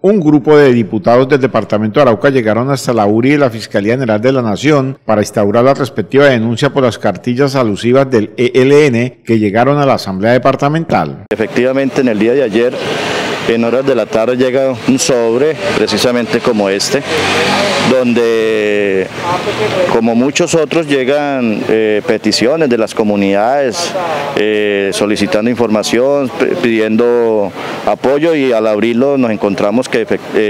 Un grupo de diputados del departamento de Arauca llegaron hasta la URI de la Fiscalía General de la Nación para instaurar la respectiva denuncia por las cartillas alusivas del ELN que llegaron a la Asamblea Departamental. Efectivamente, en el día de ayer, en horas de la tarde, llega un sobre, precisamente como este, donde, como muchos otros, llegan peticiones de las comunidades solicitando información, pidiendo apoyo, y al abrirlo nos encontramos que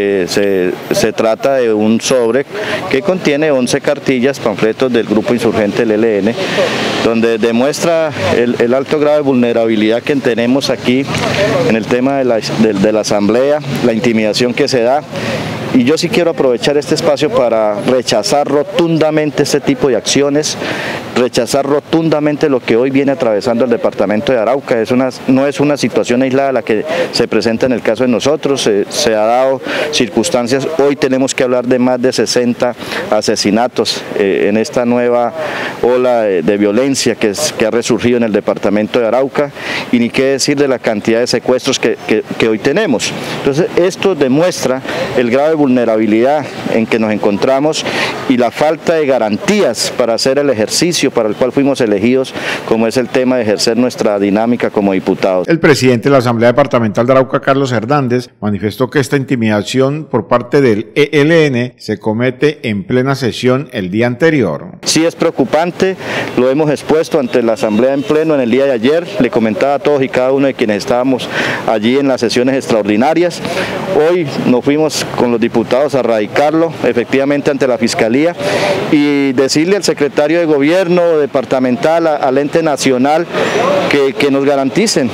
se trata de un sobre que contiene 11 cartillas, panfletos del grupo insurgente del ELN, donde demuestra el alto grado de vulnerabilidad que tenemos aquí en el tema de la asamblea, la intimidación que se da. Y yo sí quiero aprovechar este espacio para rechazar rotundamente este tipo de acciones, rechazar rotundamente lo que hoy viene atravesando el departamento de Arauca. No es una situación aislada la que se presenta en el caso de nosotros, se ha dado circunstancias. Hoy tenemos que hablar de más de 60 asesinatos en esta nueva ola de violencia que ha resurgido en el departamento de Arauca, y ni qué decir de la cantidad de secuestros que hoy tenemos. Entonces, esto demuestra el grado de vulnerabilidad en que nos encontramos y la falta de garantías para hacer el ejercicio para el cual fuimos elegidos, como es el tema de ejercer nuestra dinámica como diputados. El presidente de la Asamblea Departamental de Arauca, Carlos Hernández, manifestó que esta intimidación por parte del ELN se comete en plena sesión el día anterior. Sí, es preocupante, lo hemos expuesto ante la Asamblea en pleno en el día de ayer, le comentaba a todos y cada uno de quienes estábamos allí en las sesiones extraordinarias. Hoy nos fuimos con los diputados a radicarlo efectivamente ante la Fiscalía y decirle al secretario de Gobierno departamental, al ente nacional, que nos garanticen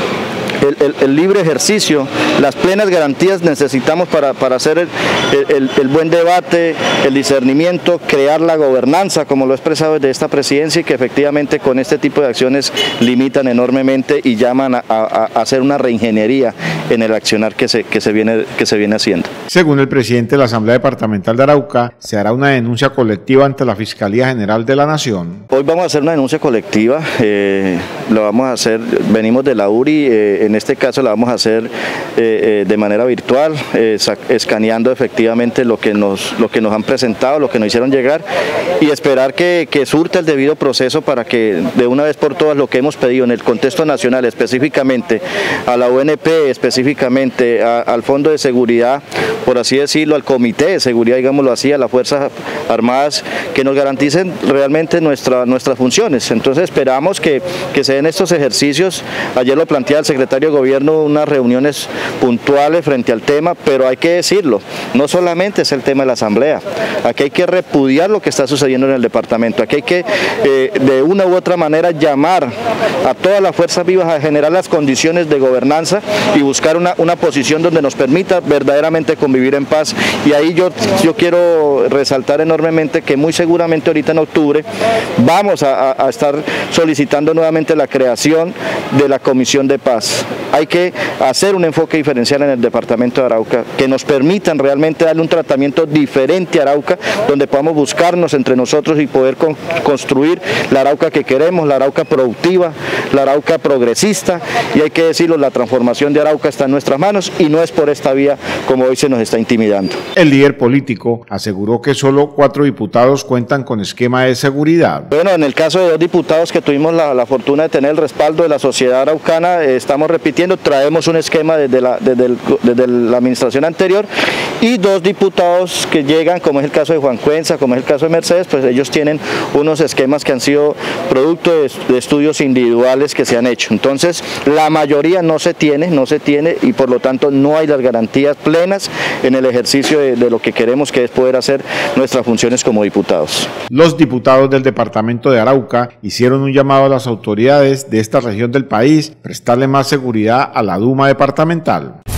el libre ejercicio, las plenas garantías necesitamos para hacer el buen debate, el discernimiento, crear la gobernanza, como lo he expresado desde esta presidencia, y que efectivamente con este tipo de acciones limitan enormemente y llaman a hacer una reingeniería en el accionar que se viene haciendo. Según el presidente de la Asamblea Departamental de Arauca, se hará una denuncia colectiva ante la Fiscalía General de la Nación. Hoy vamos a hacer una denuncia colectiva, lo vamos a hacer, venimos de la URI, en este caso la vamos a hacer de manera virtual, escaneando efectivamente lo que nos han presentado, lo que nos hicieron llegar, y esperar que surta el debido proceso para que de una vez por todas lo que hemos pedido en el contexto nacional, específicamente a la UNP, específicamente al Fondo de Seguridad, por así decirlo, al Comité de Seguridad, digámoslo así, a las Fuerzas Armadas, que nos garanticen realmente nuestras funciones. Entonces esperamos que se den estos ejercicios. Ayer lo planteaba el secretario de Gobierno, unas reuniones puntuales frente al tema, pero hay que decirlo, no solamente es el tema de la Asamblea, aquí hay que repudiar lo que está sucediendo en el departamento, aquí hay que de una u otra manera llamar a todas las fuerzas vivas a generar las condiciones de gobernanza y buscar una posición donde nos permita verdaderamente convivir en paz. Y ahí yo quiero resaltar enormemente que muy seguramente ahorita en octubre vamos a estar solicitando nuevamente la creación de la Comisión de Paz. Hay que hacer un enfoque diferencial en el departamento de Arauca, que nos permitan realmente darle un tratamiento diferente a Arauca, donde podamos buscarnos entre nosotros y poder construir la Arauca que queremos, la Arauca productiva, la Arauca progresista, y hay que decirlo, la transformación de Arauca está en nuestras manos y no es por esta vía como hoy se nos está intimidando. El líder político aseguró que solo 4 diputados cuentan con esquema de seguridad. Bueno, en el caso de 2 diputados que tuvimos la fortuna de tener el respaldo de la sociedad araucana, estamos repitiendo, traemos un esquema desde la administración anterior, y 2 diputados que llegan, como es el caso de Juan Cuenza, como es el caso de Mercedes, pues ellos tienen unos esquemas que han sido producto de estudios individuales que se han hecho. Entonces, la mayoría no se tiene y por lo tanto no hay las garantías plenas en el ejercicio de lo que queremos, que es poder hacer nuestras funciones como diputados. Los diputados del departamento de Arauca hicieron un llamado a las autoridades de esta región del país prestarle más seguridad a la Duma departamental.